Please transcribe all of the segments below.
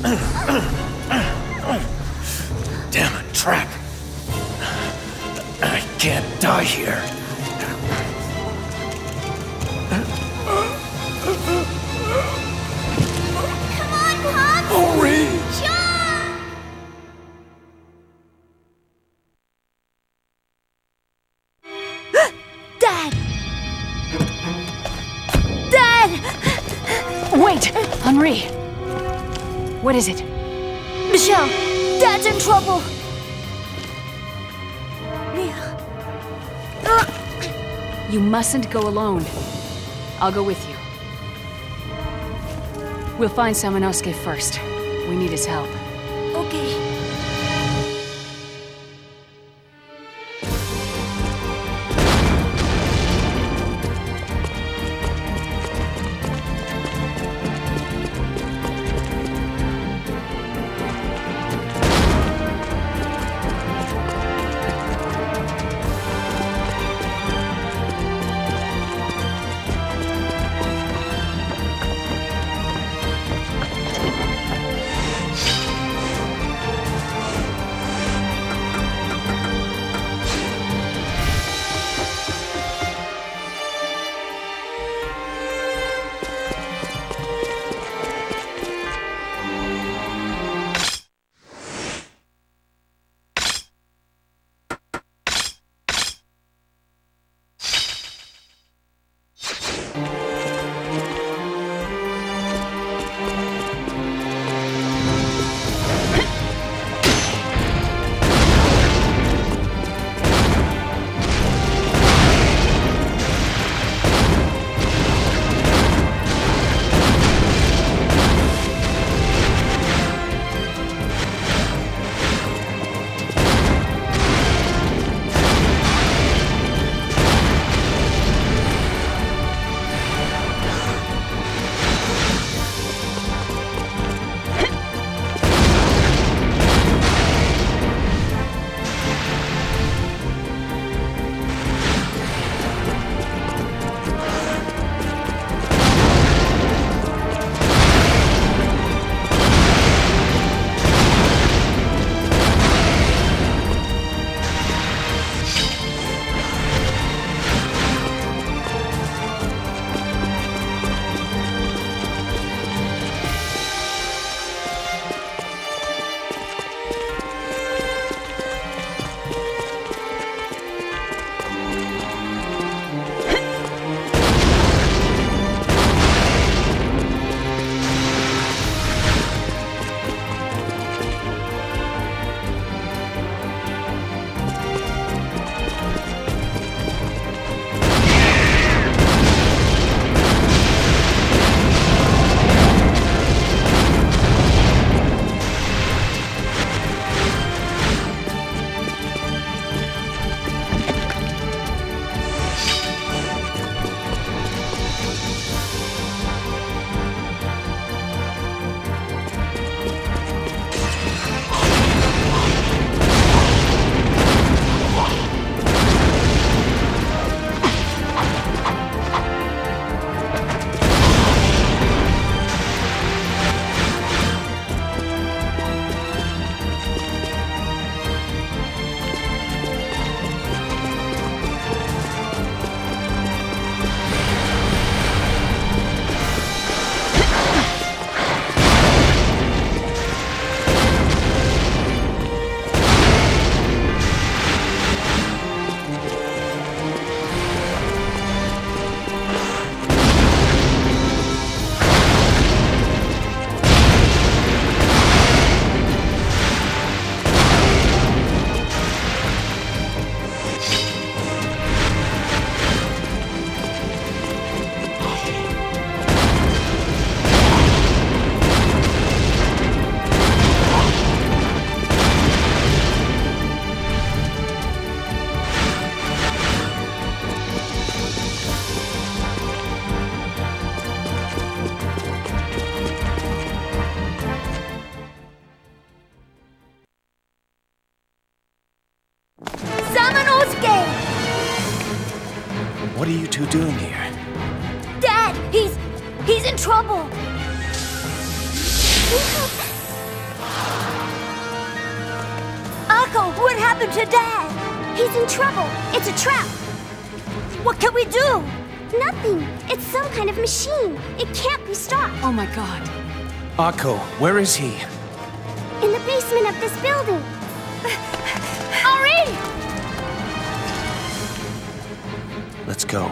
Damn it, trap. I can't die here. Come on, Pops! Hurry! Jump! Dad! Dad! Wait! Henri! What is it? Michelle, Dad's in trouble! You mustn't go alone. I'll go with you. We'll find Samanosuke first. We need his help. Okay. What are you two doing here? Dad, he's in trouble. happened to Dad? He's in trouble. It's a trap. What can we do? Nothing. It's some kind of machine. It can't be stopped. Oh my god. Akko, where is he? In the basement of this building. Ari! Let's go.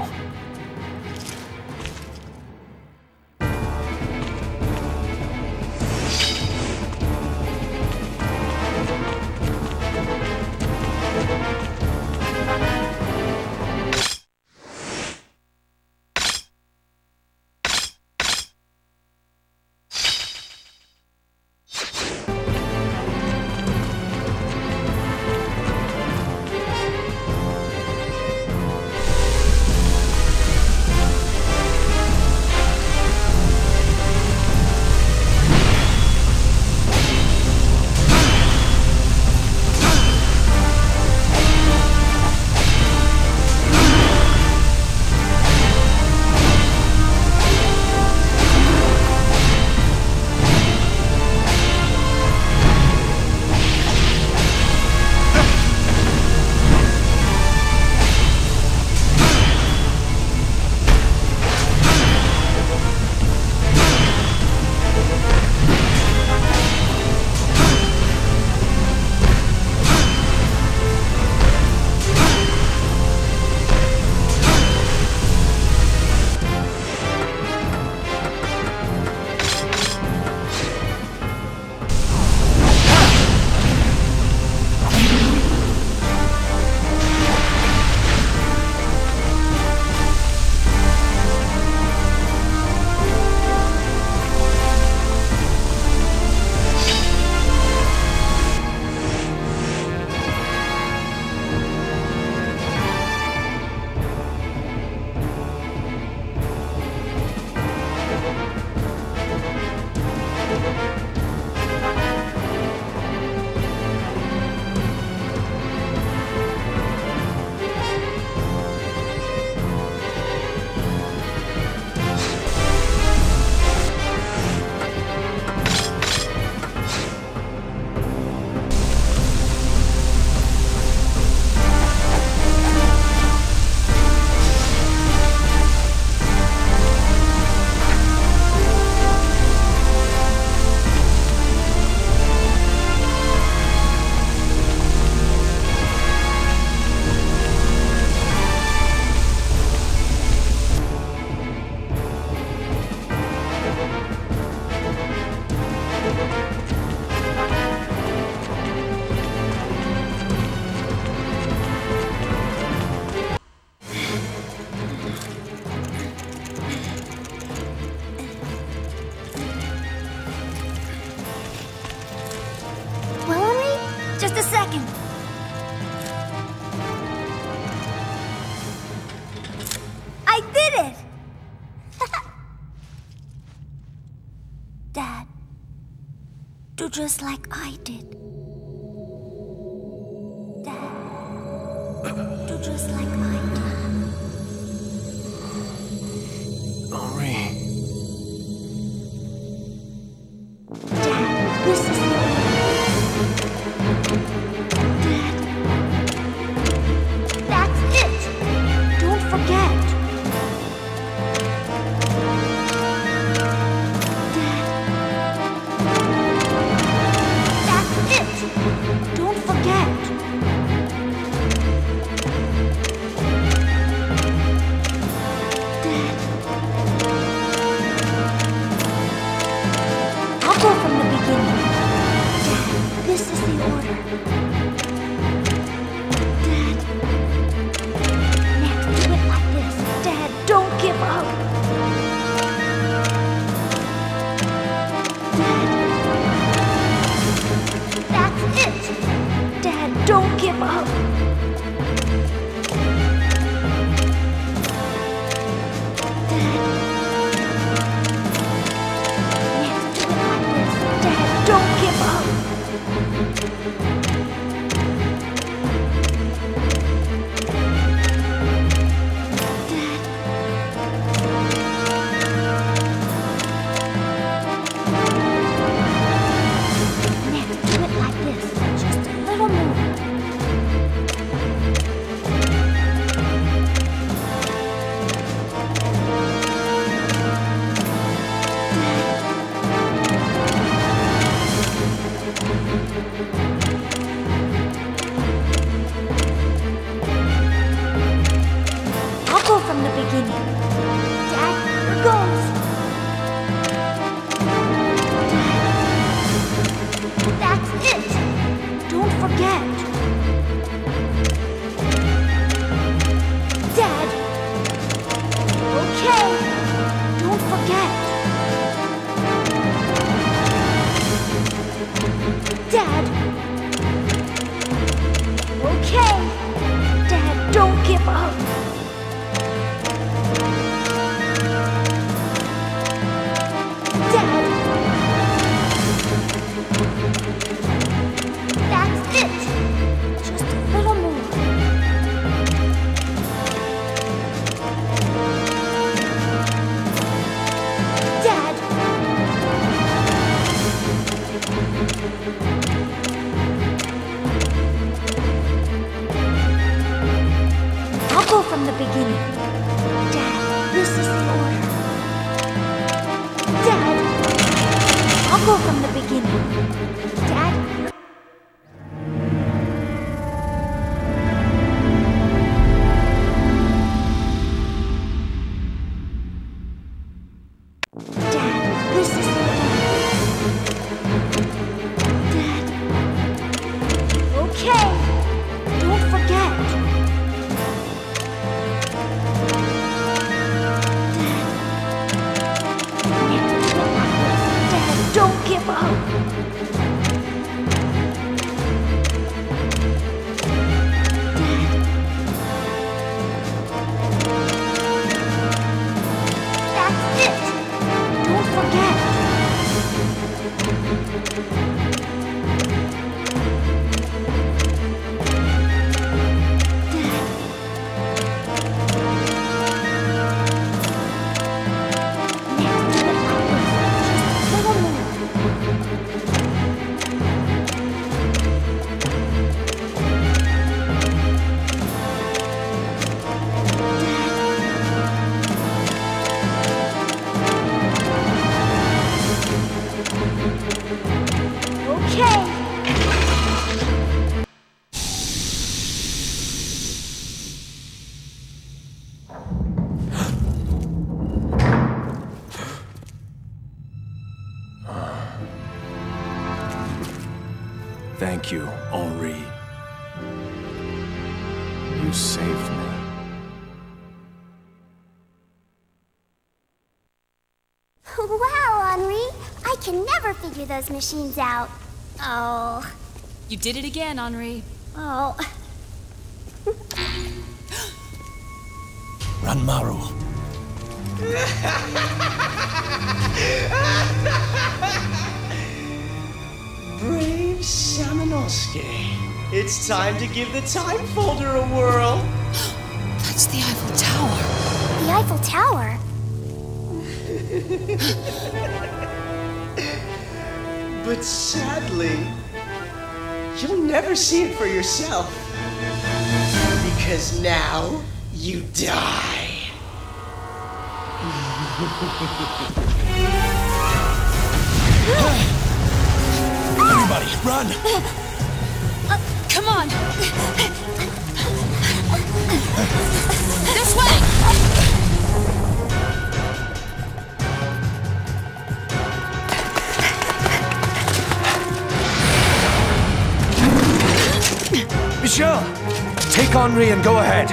Do just like I did. Dad, do just like I did. Henri. Dad, listen. Dad, that's it. Don't forget. Don't forget. Dad. I'll go from the beginning. go from the beginning. Dad? Dad, this is the end. Dad. Okay. Don't forget. Dad, don't give up. That's it. Don't forget. Thank you, Henri. You saved me. Wow, Henri! I can never figure those machines out. Oh. You did it again, Henri. Oh. Ranmaru. Brave Samanosuke. It's time to give the time folder a whirl. That's the Eiffel Tower. The Eiffel Tower? But sadly, you'll never see it for yourself. Because now, you die. Everybody, run! Come on! This way! Michel! Take Henri and go ahead.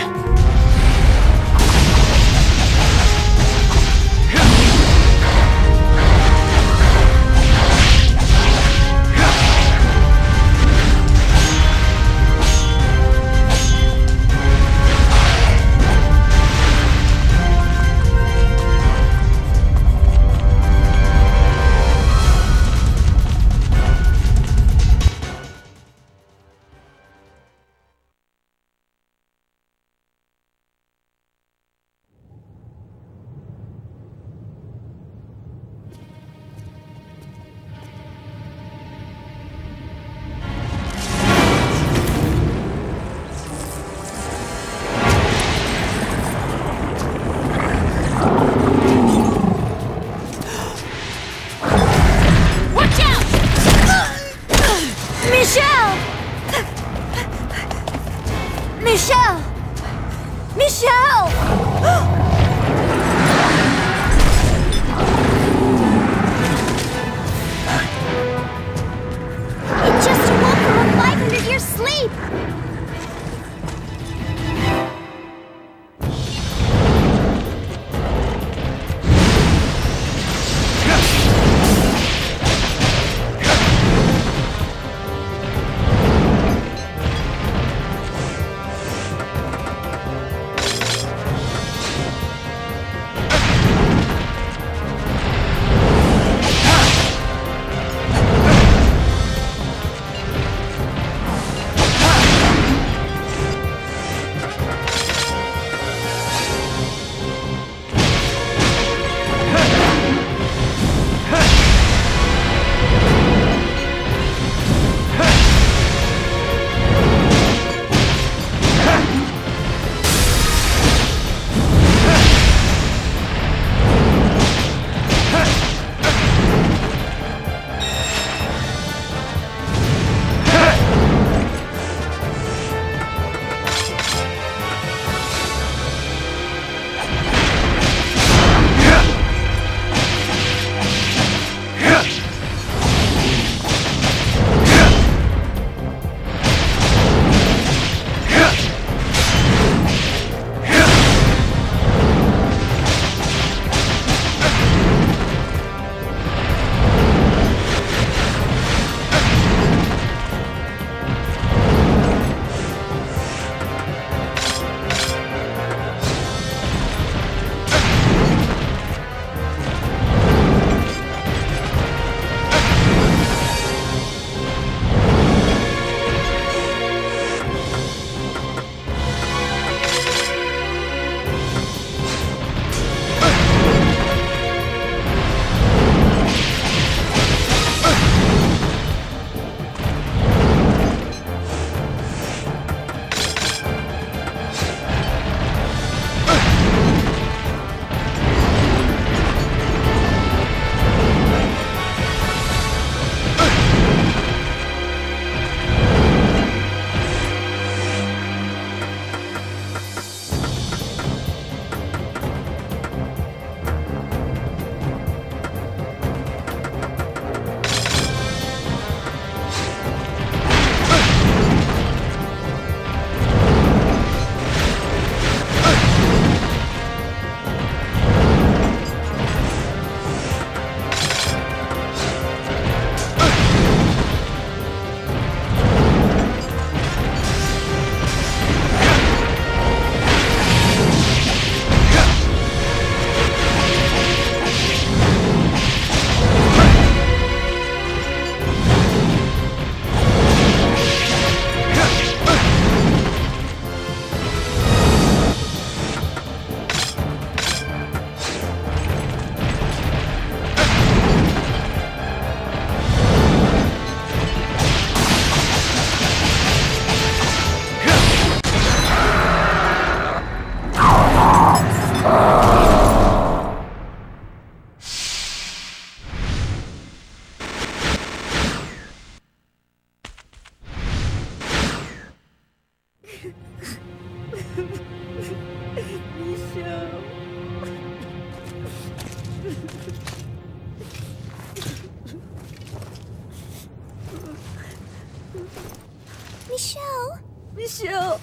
Michelle. Michelle.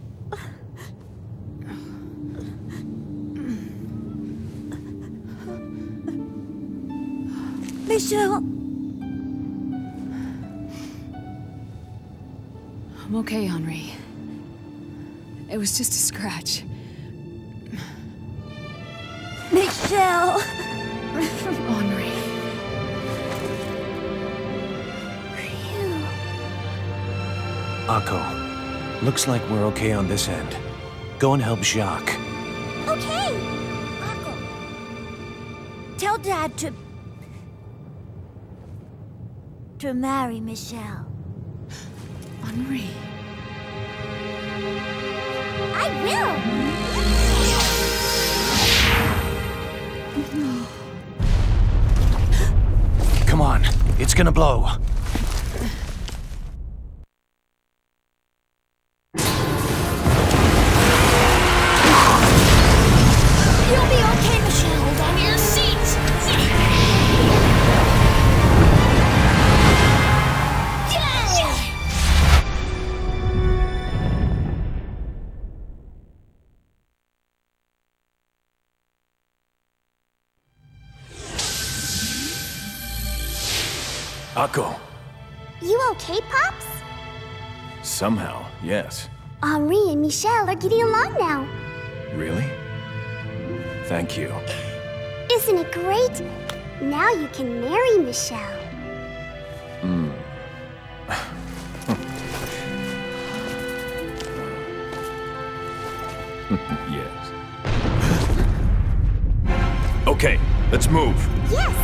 Michelle. I'm okay, Henri. It was just a scratch. Michelle. Henri. Akko, looks like we're okay on this end. Go and help Jacques. Okay. Akko, tell Dad to marry Michelle. Henri. I will. Come on, it's gonna blow. You'll be okay, Michelle. Hold on to your seat. Akko. You okay, Pops? Somehow, yes. Henri and Michelle are getting along now. Really? Thank you. Isn't it great? Now you can marry Michelle. Yes. Okay, let's move. Yes.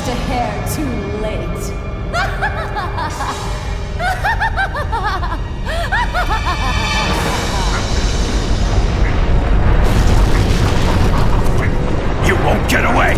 just a hair too late. You won't get away!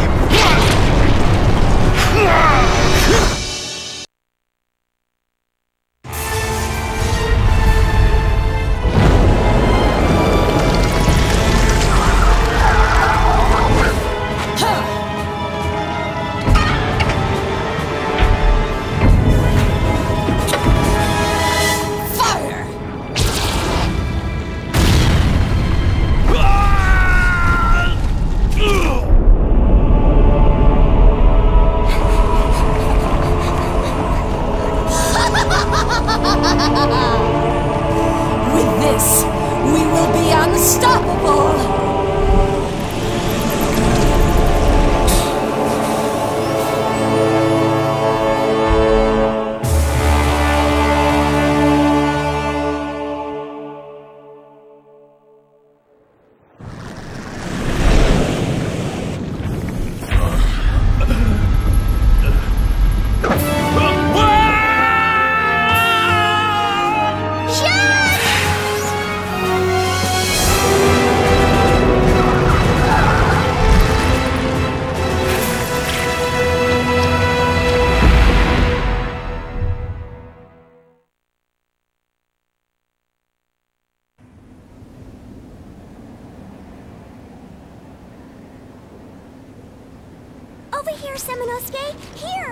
With this, we will be unstoppable! Over here, Samanosuke! Here!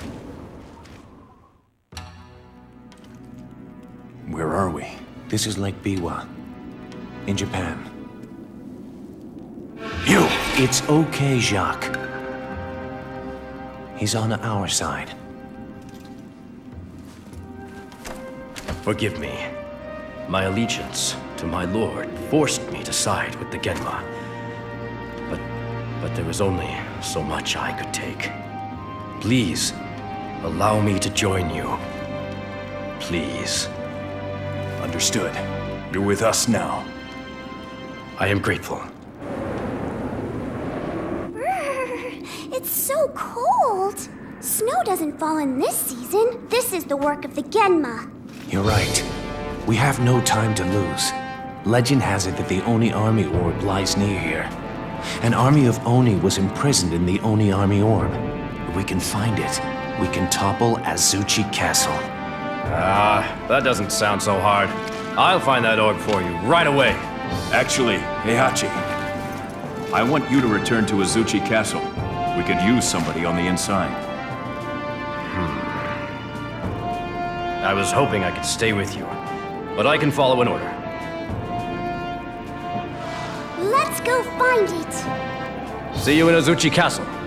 Where are we? This is Lake Biwa, in Japan. You! It's okay, Jacques. He's on our side. Forgive me. My allegiance to my lord forced me to side with the Genma. But there was only so much I could take. Please, allow me to join you. Please. Understood. You're with us now. I am grateful. It's so cold! Snow doesn't fall in this season. This is the work of the Genma. You're right. We have no time to lose. Legend has it that the Oni army orb lies near here. An army of Oni was imprisoned in the Oni army orb. If we can find it, we can topple Azuchi Castle. That doesn't sound so hard. I'll find that orb for you right away. Actually, Heihachi, I want you to return to Azuchi Castle. We could use somebody on the inside. I was hoping I could stay with you, but I can follow an order. Let's go find it! See you in Azuchi Castle.